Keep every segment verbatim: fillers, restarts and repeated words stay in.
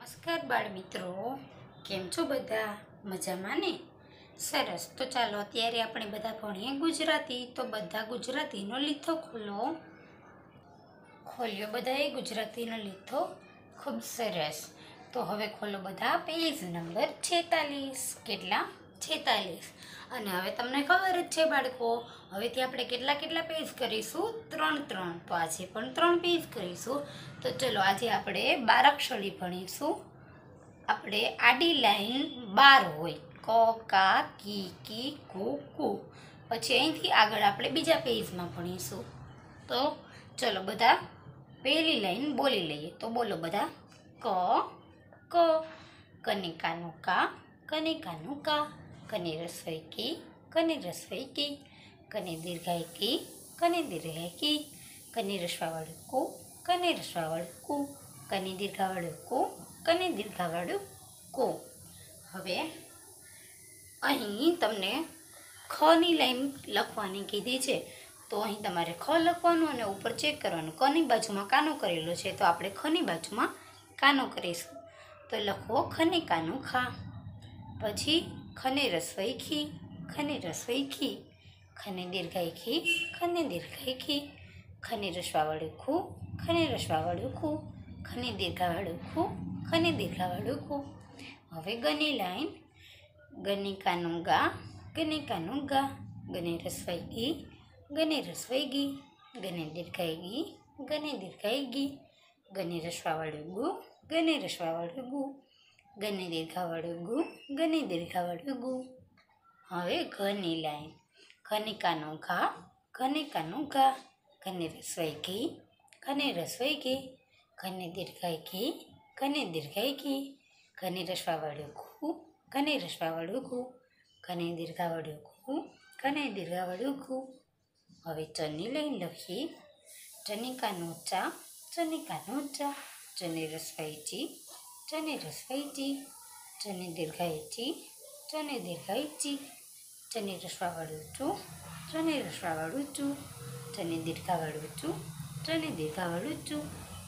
નમસ્કાર બાળ મિત્રો, કેમ છો બધા? મજામાં ને? સરસ. તો ચાલો અત્યારે આપણે બધા ભણીએ ગુજરાતી. તો બધા ગુજરાતીનો લીથો ખોલો. ખોલ્યો બધાએ ગુજરાતીનો લીથો? ખૂબ સરસ. તો હવે ખોલો બધા પેજ નંબર છેતાલીસ. કેટલા? છેતાલીસ. અને હવે તમને ખબર જ છે બાળકો, હવેથી આપણે કેટલા કેટલા પેજ કરીશું? ત્રણ ત્રણ. તો આજે પણ ત્રણ પેજ કરીશું. તો ચલો આજે આપણે બારાક્ષરી ભણીશું. આપણે આડી લાઈન બાર હોય, ક કા કી કી કુ કુ. પછી અહીંથી આગળ આપણે બીજા પેજમાં ભણીશું. તો ચલો બધા પહેલી લાઈન બોલી લઈએ. તો બોલો બધા. ક ક કનિકાનું કા, કનિકાનું કા. કની રસોઈ કી, કની રસોઈ કી. કની દીર્ઘાઈ કી, કની દીર્ઘાઈ કી. કની રસવાવાળું કુ, કની રસવાવાળું કુ. કની દીર્ઘાવાળું કુ, કની દીર્ઘાવાળું કુ. હવે અહીં તમને ખની લાઈન લખવાની કીધી છે. તો અહીં તમારે ખ લખવાનું અને ઉપર ચેક કરવાનું. કની બાજુમાં કાનો કરેલો છે, તો આપણે ખની બાજુમાં કાનો કરીશું. તો લખો ખને કાનું ખા. પછી ખને રસોઈ ખી, ખને રસોઈ ખી. ખને દીર્ઘાઈ ખી, ખને દીર્ઘાઈ ખી. ખને રસવાવાળું ખું, ખને રસવાવાળું ખું. ખને દીર્ઘાવાળું ખું, ખને દીર્ઘાવાળું ખું. હવે ગની લાઈન. ગનિકાનું ગા, ગનિકાનું ગા. ગને રસવાઈ ગી, ગને રસવાઈ ગી. ગને દીર્ઘાઈ ગી, ગને દીર્ઘાઈ ગી. ગને રસવાવાળું ગુ, ગને રસવાવાળું ગુ. ગને દીર્ઘાવાળું ગુ, ગને દીર્ઘાવાળું ગુ. હવે ઘની લાઈન. ઘનિકાનું ઘા, ઘનિકાનું ઘા. ઘને રસવાઈ ઘી, ઘને રસવાઈ ઘી. ઘને દીર્ઘાઈ ઘી, ઘને દીર્ઘાઈ ઘી. ઘને રસવાવાળું ઘું, ઘને રસવાવાળું ઘું. ઘને દીર્ઘાવાળું ઘું, ઘને દીર્ઘાવાળું ઘું. હવે ચની લાઈન લખી. ચનિકાનું ચા, ચનિકાનું ચા. ચને રસવાઈ ચી, ચને રસવાઈ ચી. ચને દીર્ઘાઈ ચી, ચને દીર્ઘાઈ ચી. ચને રસવાવાળું ચું, ચને રસવાવાળું ચું. ચને દીર્ઘાવાળું ચું, ચને દીર્ઘાવાળું ચું.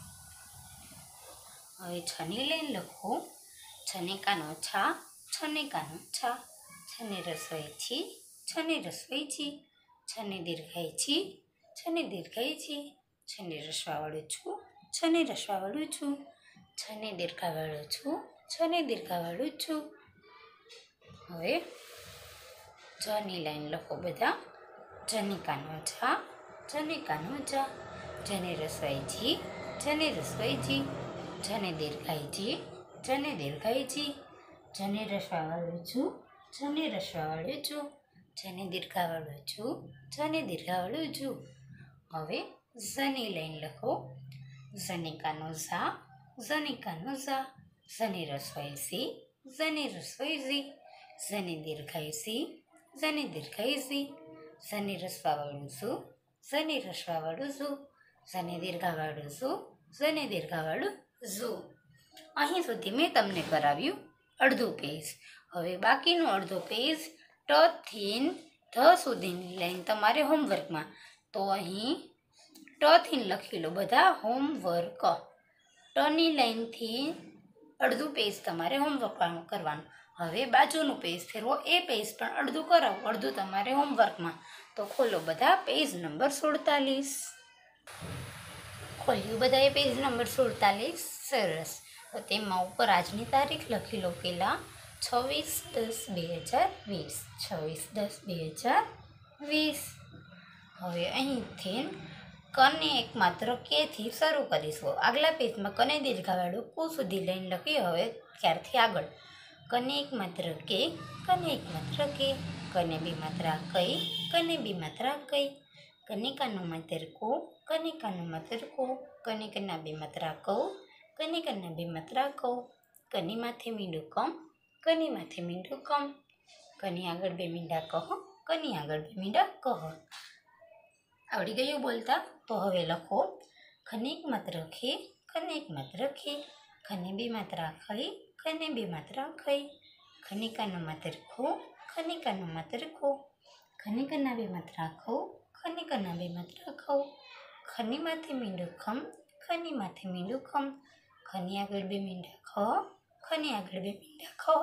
હવે છની લાઈન લખો. છનિકાનો છા, છનિકાનો છા. છને રસોઈ છી, છને રસોઈ છી. છને દીર્ઘાઈ છી, છને દીર્ઘાઈ છી. છને રસવાવાળું છું, છને રસવાવાળું છું. છને દીર્ઘાવાળું છું, છને દીર્ઘાવાળું છું. હવે જની લાઈન લખો બધા. જનિકાનો જા, જનિકાનો જા. જને રસોઈ જી, જને રસોઈ જી. જને દીર્ઘાઈ જી, જને દીર્ઘાઈ જી. જને રસવાવાળું છું, જને રસવાવાળું છું. જને દીર્ઘાવાળું છું, જને દીર્ઘાવાળું છું. હવે ઝની લાઈન લખો. ઝનિકાનો ઝા, ઝનિકાનો ઝા. ઝની રસોઈ ઝી, ઝની રસોઈ ઝી. ઝની દીર્ઘાઈ ઝી, ઝની દીર્ઘાઈ ઝી. ઝની રસવાવાળું ઝૂ, ઝની રસવાવાળું ઝૂ. ઝની દીર્ઘાવાળું ઝૂ, ઝની દીર્ઘાવાળું ઝૂ. અહીં સુધી મેં તમને કરાવ્યું અડધું પેજ. હવે બાકીનું અડધો પેજ ટ થી ધ સુધીની લાઈન તમારે હોમવર્કમાં. તો અહીં ટ થી લખી લો બધા હોમવર્ક. ટની લાઈનથી અડધું પેજ તમારે હોમવર્ક કરવાનું. હવે બાજુનું પેજ ફેરવો, એ પેજ પણ અડધું કરાવો, અડધું તમારે હોમવર્કમાં. તો ખોલો બધા પેજ નંબર સુડતાલીસ. ખોલ્યું બધાએ પેજ નંબર સુડતાલીસ? સરસ. તો તેમાં ઉપર આજની તારીખ લખી લો પહેલાં. છવ્વીસ દસ બે હજાર વીસ. છવ્વીસ દસ બે હજાર વીસ. હવે અહીંથી કને એક માત્ર કેથી શરૂ કરીશું. આગલા પેજમાં કને દીર્ઘાવાળું કુ સુધી લાઈન લખી. હવે ત્યારથી આગળ કને એક માત્ર કે, કને એક માત્ર કે. કને બી માત્ર કઈ, કને બી માત્ર કઈ. કનિકાનું માત્ર કો, કનિકાનું માત્ર કો. કનિકના બી માત્ર કૌ, કનિકના બી માત્ર કૌ. કની માથે મીંડું કમ, કની માથે મીંડું કમ. કની આગળ બે મીંડા કહ, કની આગળ બે મીંડા કહ. આવડી ગયું બોલતા? તો હવે લખો. ખનિક માત્ર ખે, ખનિક માત્ર ખે. ખને બી માત્ર ખઈ, ખને બી માત્ર ખઈ. ખનિકાનું માત્ર ખો, ખનિકાનું માત્ર ખો. ખનિકના બી માત્ર ખૌ, ખનિકના બી માત્ર ખૌ. ખની માથે મીંડું ખમ, ખની માથે મીંડું ખમ. ખની આગળ બે મીંડા ખ, ખની આગળ બે મીંડા ખ.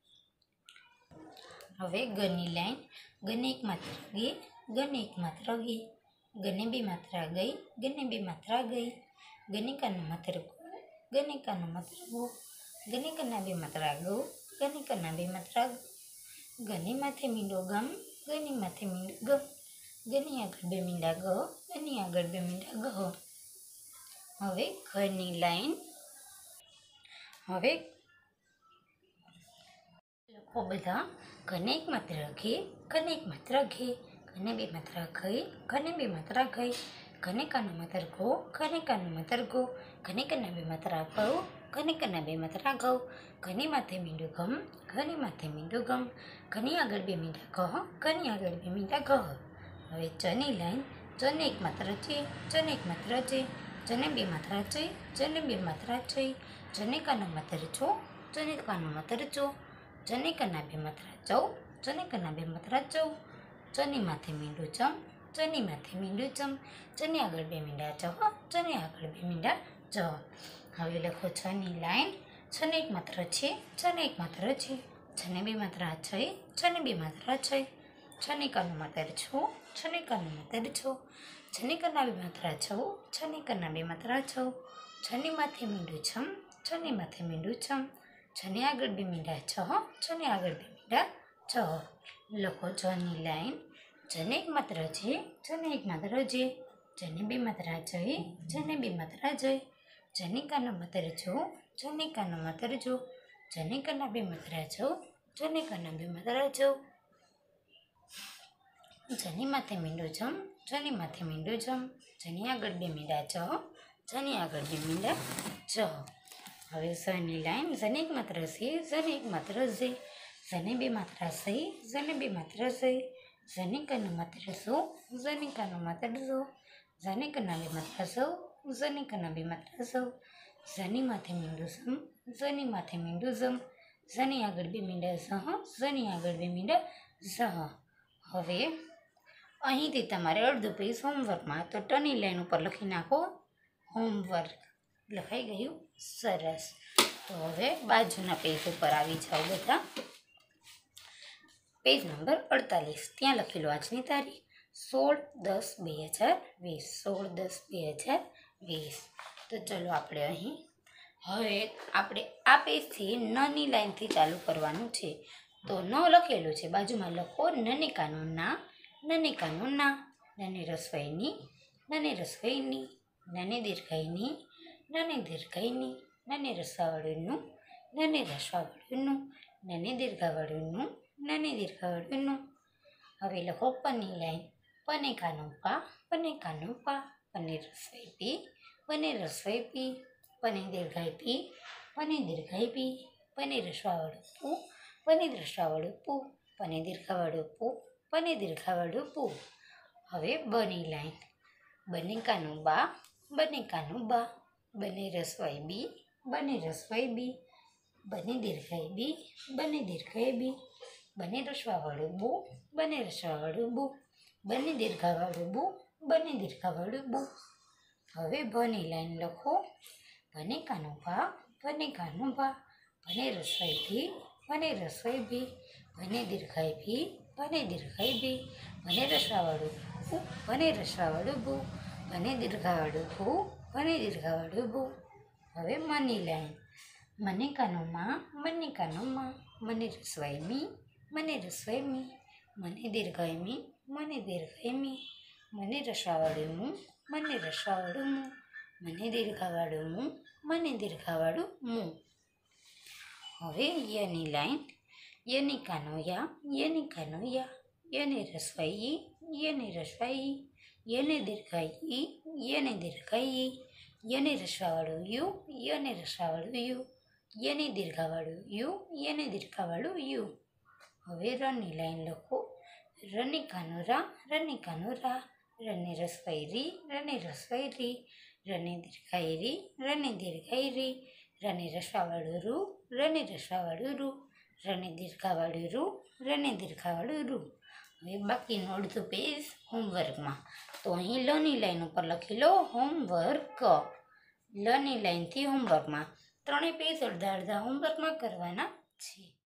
હવે ગની લાઈન, ગને એક માત્રા ગે, ગને એક માત્રા ગે, ગને બે માત્રા ગઈ, ગને બે માત્રા ગઈ, ગનિકાનું માત્ર ગો, ગનિકાનું માત્ર ગો, ગનિકાના બે માત્રા ગો, ગનિકાના બે માત્રા ગો, ગની માથે મીંડો ગમ, ગની માથે મીંડો ગ, ગની આગળ બે મીંડા ગ, ગની આગળ બે મીંડા ગહ. હવે ઘની લાઈન, હવે લખો બધા. ઘને એક માત્ર ઘે, ઘને એક માત્ર ઘે, ઘને બે માત્ર ઘઈ, ઘને બે માત્ર ઘઈ, ઘને કાનું માત્ર ઘો, ઘને કાનું માત્ર ઘો, ઘને કના બે માત્ર ઘઉ, ઘને કના બે માત્ર ઘઉ, ઘની માથે મીંડું ઘમ, ઘની માથે મીંડું ગમ, ઘની આગળ બે મીંડા ઘ, ઘની આગળ બે મીંડા ઘ. હવે ચની લાઈન, ચને એક માત્ર ચે, ચને એક માત્ર ચે, ચને બે માત્ર ચે, ચને બે માત્ર ચે, ચને કાનું માત્ર છો, ચને કાનું માત્ર ચો, ચને કના બે માત્ર ચૌ, ચને કના બે માત્ર ચૌ, ચની માથે મીંડું ચમ, ચની માથે મીંડું ચમ, ચની આગળ બે મીંડા ચહ, ચની આગળ બે મીંડા ચ. હવે લખો છની લાઈન, છને એક માત્ર છે, છને એક માત્ર છે, છને બે માત્ર છે, છને બે માત્ર છે, છને કાનું માત્ર છો, છને કાનું માત્ર છો, છને કના બે માત્ર છૌ, છને કના બે માત્ર છૌ, છની માથે મીંડું છમ, છની માથે મીંડું છમ, છને આગળ બે મીંડા છ, છને આગળ બે મીંડા છ. લખો છની લાઈન, છને એક માત્ર છે, છને એક માત્ર છે, છને બે માત્ર છે, છને બે માત્ર છે, છને કાનું માત્ર છો, છને કાનું માત્ર છો, છને કના બે માત્ર છો, છને કના બે માત્ર છો, છની માથે મીંડું છમ, છની માથે મીંડું છમ, છની આગળ બે મીંડા છ, છની આગળ બે મીંડા છ. હવે ઝની લાઈન, ઝને એક માત્ર સે, ઝને એક માત્ર ઝે, ઝને બે માત્ર સઈ, ઝને બે માત્ર સઈ, ઝને કનું માત્ર ઝો, ઝને કનું માત્ર ઝો, ઝને કના બે માત્ર ઝૌ, ઝને કના બે માત્ર ઝૌ, ઝની માથે મીંડું ઝમ, ઝની માથે મીંડું ઝમ, ઝની આગળ બે મીંડા ઝહ, ઝની આગળ બે મીંડા ઝહ. હવે અહીંથી તમારે અડધું પેજ હોમવર્કમાં, તો ટની લાઈન ઉપર લખી નાખો હોમવર્ક. લખાઈ ગયું? સરસ. તો હવે બાજુના પેજ ઉપર આવી જાઓ બધા. પેજ નંબર અડતાલીસ, ત્યાં લખેલું આજની તારીખ સોળ દસ બે હજાર વીસ, સોળ દસ બે હજાર વીસ. તો ચલો આપણે અહીં હવે આપણે આ પેજથી નની લાઈનથી ચાલુ કરવાનું છે. તો ન લખેલું છે, બાજુમાં લખો નનિકાનું ના, નનિકાનું ના, નાની રસોઈની, નાની રસોઈની, નાની દીર્ઘઈની, નાની દીર્ઘઈની, નાની રસાવાળીનું, નાની રસવાવાળીનું, નાની દીર્ઘાવાળીનું, નાની દીર્ઘાવાળીનું. હવે લખો પની લાઈન, પને કાનું પા, પને કાનું પા, પને રસોઈ પી, પને રસોઈ પી, પને દીર્ઘાઈ પી, પને દીર્ઘાઈ પી, પને રસવાવાળું પૂ, પને રસવાવાળું પૂ, પને દીર્ઘાવાળું પૂ, પને દીર્ઘાવાળું પૂ. હવે બની લાઈન, બને કાનું બા, બને કાનું બા, બને રસવાઈ બી, બને રસવાઈ બી, બને દીર્ઘાઈ બી, બને દીર્ઘાઈ બી, બને રસવાવાળું બુ, બને રસવાવાળું બુ, બને દીર્ઘાવાળું બુ, બને દીર્ઘાવાળું બુ. હવે ભની લાઈન લખો, ભને કાનું ભા, ભને કાનું ભા, ભને રસવાઈ ભી, ભને રસવાઈ ભી, ભને દીર્ઘાઈ ભી, ભને દીર્ઘાઈ ભી, ભને રસવાવાળું ભૂ, ભને રસવાવાળું ભૂ, ભને દીર્ઘાવાળું ભૂ, ભને દીર્ઘાવાળું ભૂ. હવે મની લાઈન, મને કાનું માં, મને કાનું માં, મને રસવાઈ મી, મને રસવાઈ મી, મને દીર્ઘાઈ મી, મને દીર્ઘાઈ મી, મને રસવાવાળું મું, મને રસવાવાળું મું, મને દીર્ઘાવાળું મું, મને દીર્ઘાવાળું મું. હવે યની લાઈન, યની કાનો યા, યની કાનો યા, યને રસવાઈ ઈ, યને રસવાઈ ઈ, યને દીર્ઘાઈ ઈ, યને દીર્ઘાઈ ઈ, યને રસવાવાળું યુ, યને રસવાવાળું યુ, યને દીર્ઘાવાળું યુ, યને દીર્ઘાવાળું યુ. હવે રની લાઈન લખો, રની કાનો રા, રની કાનો રા, રને રસવાઈ રી, રને રસવાઈ રી, રને દીર્ઘાઈ રી, રને દીર્ઘાઈ રી, રને રસવાવાળું રૂ, રને રસવાવાળું રૂ, રને દીર્ઘાવાળું રૂ, રને દીર્ઘાવાળું રૂ. હવે બાકીનું અડધું પેજ હોમવર્કમાં, તો અહીં લની લાઈન ઉપર લખી લો હોમવર્ક. લની લાઈનથી હોમવર્કમાં ત્રણેય પેજ અડધા અડધા હોમવર્કમાં કરવાના છે.